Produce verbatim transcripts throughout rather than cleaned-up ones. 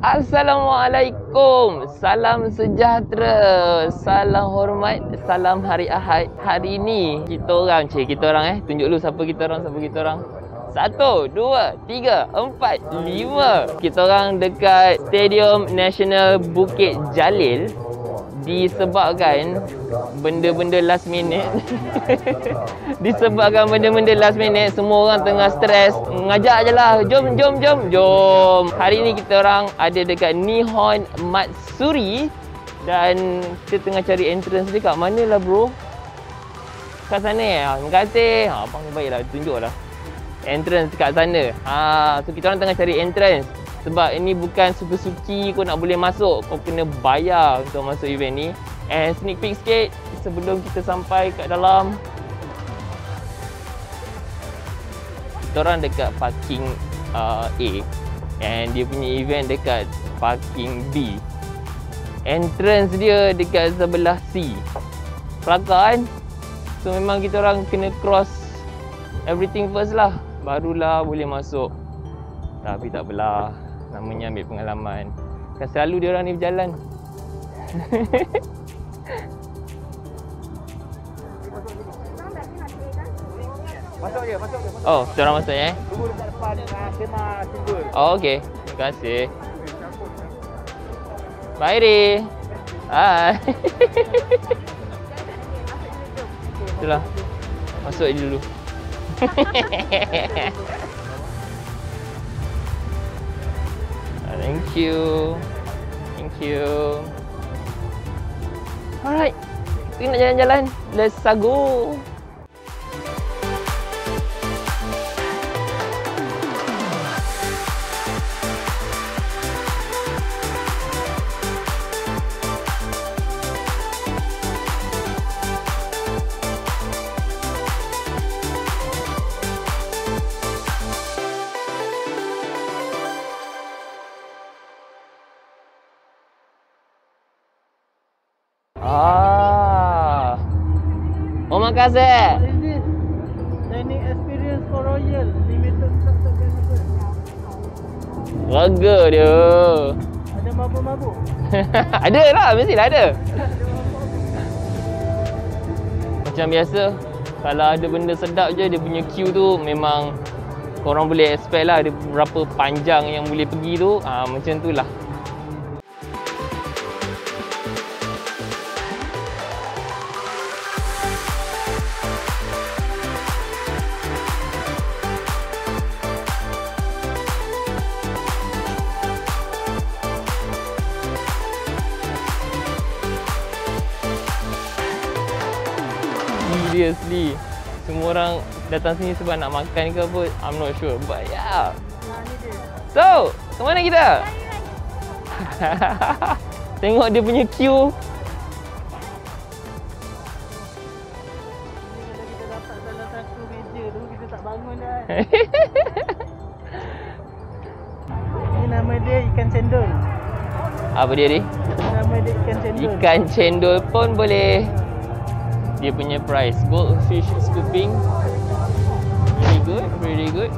Assalamualaikum, salam sejahtera, salam hormat, salam hari Ahad. Hari ni kita orang, cik kita orang eh, tunjuk dulu siapa kita orang, siapa kita orang. Satu, dua, tiga, empat, lima. Kita orang dekat Stadium Nasional Bukit Jalil. Disebabkan benda-benda last minute Disebabkan benda-benda last minute, semua orang tengah stres. Ngajak je lah, jom, jom, jom, jom. Hari ni kita orang ada dekat Nihon Matsuri. Dan kita tengah cari entrance dekat mana lah bro? Kat sana eh? Terima kasih. Ha, abang ni baiklah, tunjuk lah entrance dekat sana. Ha, so kita orang tengah cari entrance. Sebab ini bukan suka-suki kau nak boleh masuk. Kau kena bayar untuk masuk event ni. And sneak peek sikit sebelum kita sampai kat dalam. Kita orang dekat parking uh, A. And dia punya event dekat parking B. Entrance dia dekat sebelah C. Kelakar kan? So memang kita orang kena cross everything first lah, barulah boleh masuk. Tapi tak apalah, namanya ambil pengalaman. Kan selalu dia orang ni berjalan. Masuk je, masuk je. Masuk. Oh, kita orang masuk eh? Tunggu dekat depan uh, tema simbol. Oh, okey. Terima kasih. Bye, Ri. Hai. Itulah. Masuk je dulu. Thank you. Thank you. Alright. Kita nak jalan-jalan. Let's go. Ah. Omakase. What is this? Dining experience for Royal limited stock available. Raga dia. Ada mabuk-mabuk? Ada lah, mestilah ada. Macam biasa, kalau ada benda sedap je, dia punya queue tu memang korang boleh expect lah ada berapa panjang yang boleh pergi tu. Ah, macam tu lah. Seriously, semua orang datang sini sebab nak makan ke apa, I'm not sure, but yeah. So, ke mana kita? Tengok dia punya queue. Kalau kita dapat salah satu meja tu, kita tak bangun dah. Ini nama dia ikan cendol. Apa dia ni? Nama dia ikan cendol. Ikan cendol pun boleh. Dia punya price, goldfish scooping, really good, really good.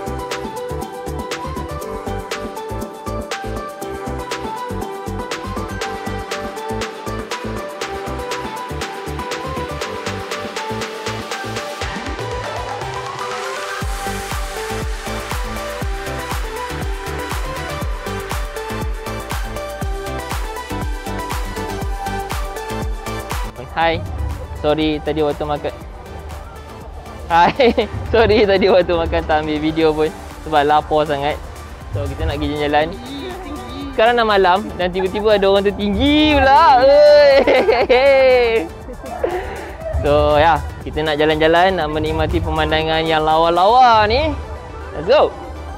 Hai. Sorry tadi waktu makan. Hai. Sorry tadi waktu makan tak ambil video pun sebab lapar sangat. So kita nak pergi jalan-jalan. Sekarang dah malam dan tiba-tiba ada orang tertinggi pula. So ya, yeah, kita nak jalan-jalan, nak menikmati pemandangan yang lawa-lawa ni. Let's go.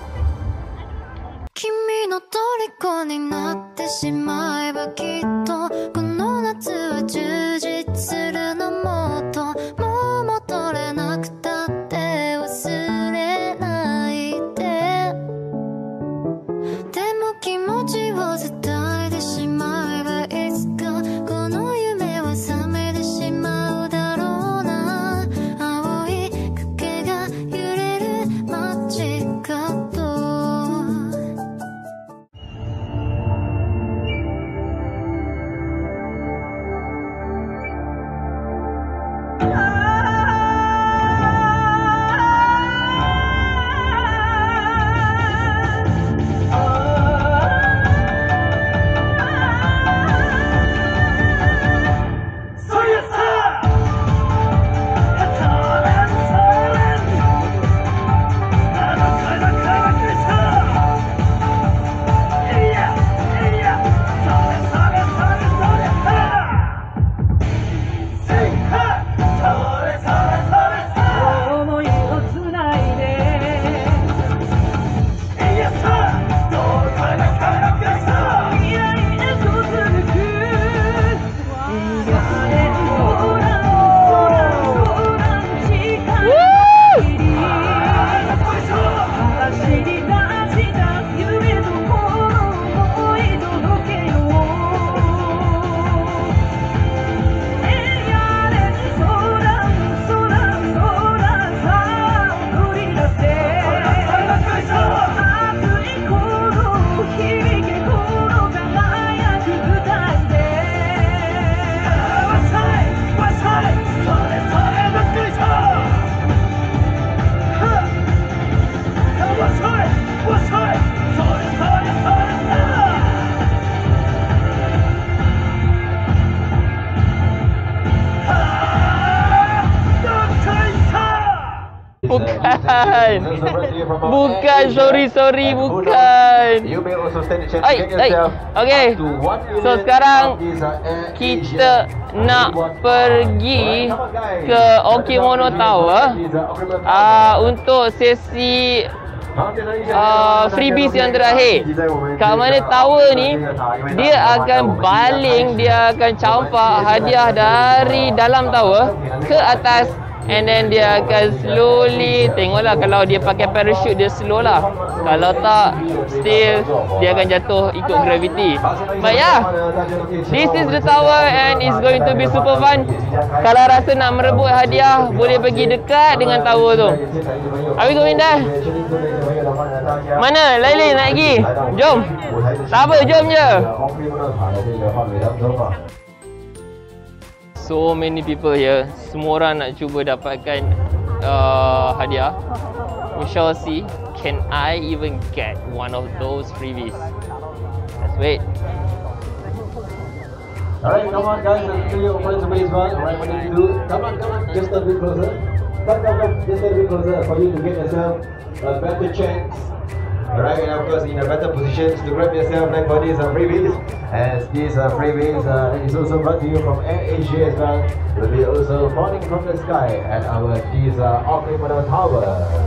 君の虜になってしまえばきっとこの夏は充実するのもっともう戻れなくたって忘れないででも気持ちを伝えてしまえばいつかこの夢は覚めてしまうだろうな青い影が揺れる街角 Bukan. Bukan, sorry, sorry, bukan. Ay, ay. Okay. So sekarang kita nak pergi ke Okimono Tower uh, untuk sesi uh, freebies yang terakhir. Kat mana tower ni, dia akan baling, dia akan campak hadiah dari dalam tower ke atas. And then dia akan slowly, tengoklah kalau dia pakai parachute dia slow lah. Kalau tak, still dia akan jatuh ikut gravity. But yeah, this is the tower and it's going to be super fun. Kalau rasa nak merebut hadiah, boleh pergi dekat dengan tower tu. Are we going there? Mana? Laili nak pergi? Jom. Tak apa, jom je. So many people here. Semua orang nak cuba dapatkan uh, hadiah. We shall see. Can I even get one of those freebies? Let's wait. Alright, come on guys, let's do your friends of base one. Alright, what do you do? Come on, come on, just a bit closer. Come, come, come, just a bit closer for you to get yourself a better chance. Alright, and of course in a better position to grab yourself like for these uh, freebies. As these uh, freebies uh, is also brought to you from AirAsia as well. It will be also falling from the sky at our these uh, Okimono Tower.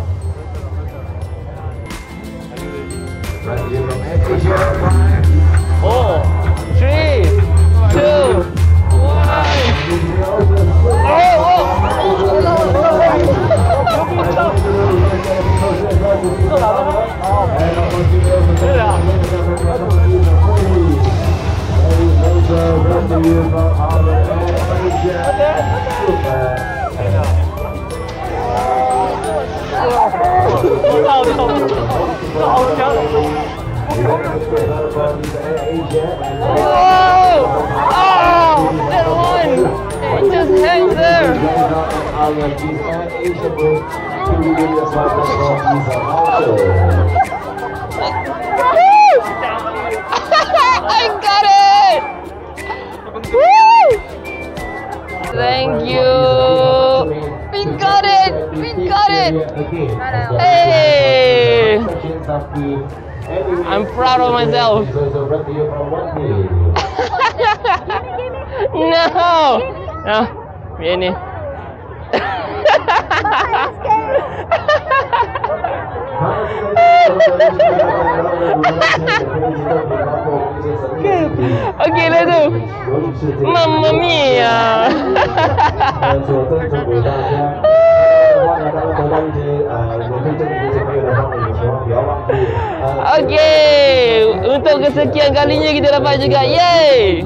Brought to you from AirAsia. Four, three, two, one. Oh, oh. That one! It just hangs there! I got it! Woo! Thank you! We got it! We got it! Hey! I'm proud of myself. No! No, viene. Okay, let's do. Mamma mia! Okay, untuk kesekian kalinya kita dapat juga. Yay!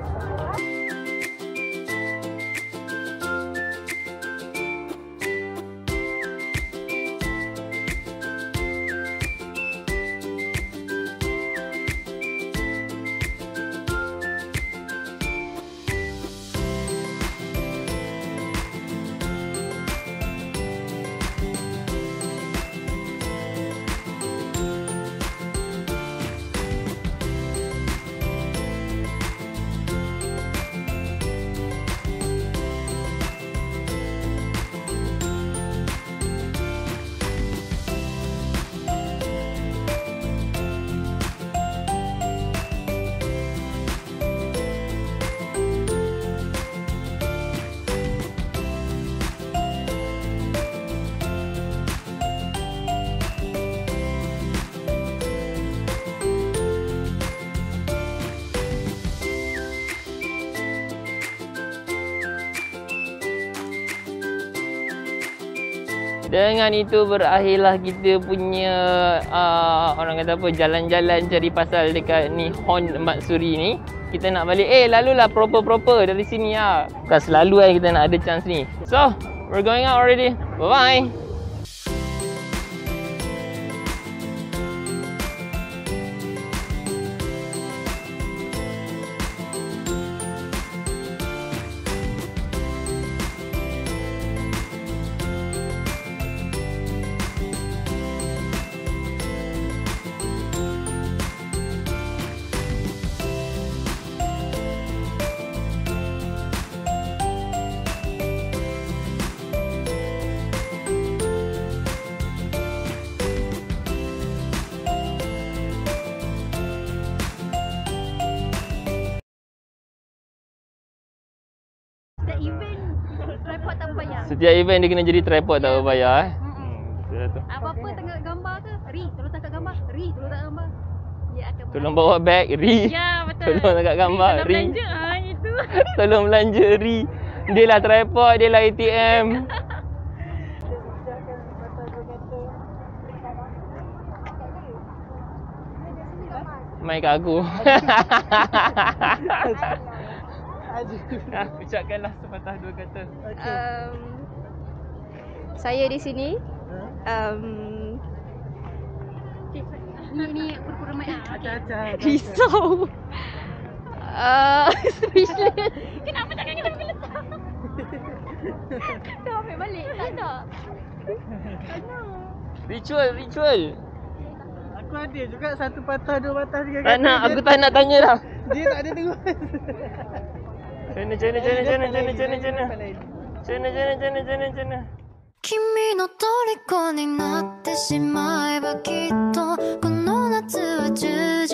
Dengan itu berakhirlah kita punya uh, orang kata apa, jalan-jalan cari pasal dekat Nihon Matsuri ni. Kita nak balik, eh lalulah proper-proper dari sini lah. Bukan selalu kan kita nak ada chance ni. So, we're going out already. Bye-bye. event tripod tak berbayar. Setiap event dia kena jadi tripod tak berbayar eh. Mm-mm. Betul lah tu. Apa-apa tengok gambar ke? Ri, tolong tangkap gambar. Ri, tolong tangkap gambar. Dia akan Tolong bawa beg, Ri. Ya, betul. Tolong tangkap gambar, Ri. Ri. Tolong belanja ah itu. Tolong belanja, Ri. Dia lah tripod, dia lah A T M. Mai kat aku. Ah, ucapkanlah sepatah dua kata. Um, saya di sini. Um, ni ni pura-pura mai ah. Acah-acah. Risau. Uh, speechless. Kenapa tangan kita bergetar? Dah ambil balik. Tak ada. Tak nak. Ritual, ritual. Aku ada juga satu patah, dua patah, tiga Tak nak, aku tak nak tanya dah. Dia tak ada tengok. Cana, cana, cana, cana, cana, cana, cana. Cana, cana, cana, cana, cana. 君の虜になってしまえばきっとこの夏は充実